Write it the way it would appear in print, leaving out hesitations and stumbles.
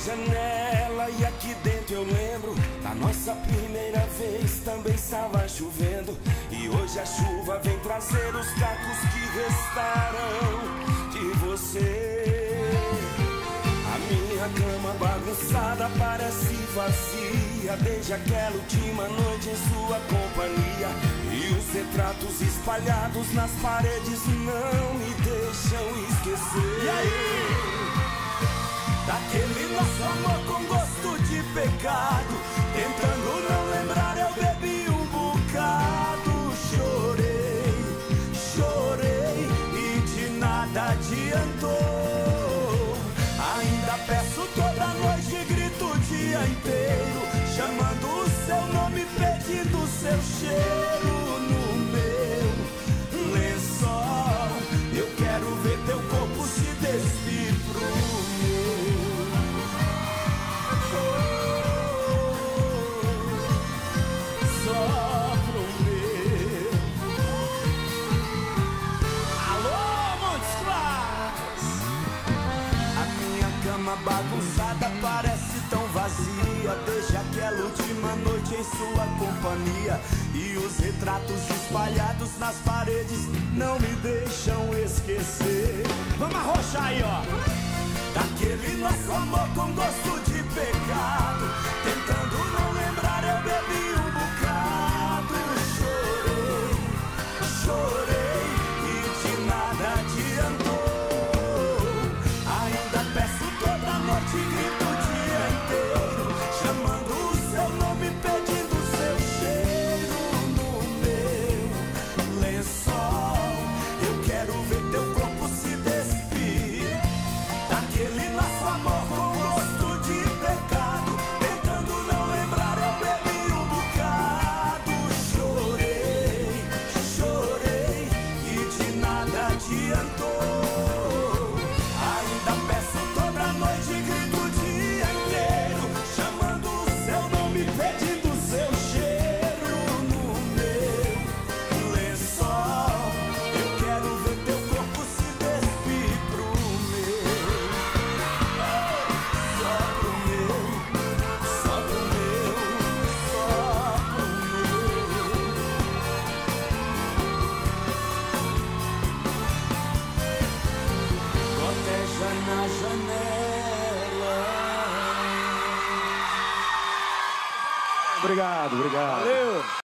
janela e aqui dentro eu lembro da nossa primeira vez, também estava chovendo. E hoje a chuva vem trazer os cacos que restaram de você. A minha cama bagunçada parece vazia desde aquela última noite em sua companhia. E os retratos espalhados nas paredes não me deixam esquecer. E aí? Daquele nosso amor com gosto de pecado, tentando não lembrar eu bebi um bocado. Chorei, chorei e de nada adiantou. Ainda peço toda noite, grito o dia inteiro, chamando o seu nome, pedindo o seu cheiro no meu lençol. Eu quero ver teu corpo se despir pro meu. Só pro meu. Alô, Montes Claros! A minha cama bagunçada parece tão vazia desde aquela última noite em sua companhia. E os retratos espalhados nas paredes não me deixam esquecer. Vamos arrochar aí, ó! Daquele nosso amor com gosto de pecado, tentando não lembrar eu bebi um bocado. Chorei, chorei e de nada adiantou. Ainda peço toda noite, grito o dia inteiro, chamando o seu nome, pedindo o seu cheiro no meu lençol. Eu quero ver teu corpo se despir daquele nosso amor com gosto de pecado, tentando não lembrar eu bebi um bocado. Chorei, chorei e de nada adiantou. Ainda peço toda noite, grito o dia inteiro, chamando o seu nome, pedindo o seu cheiro no meu lençol. Eu quero ver teu corpo se despir pro meu. Só pro meu, só pro meu, só pro meu. Proteja na janela. Obrigado, obrigado. Valeu!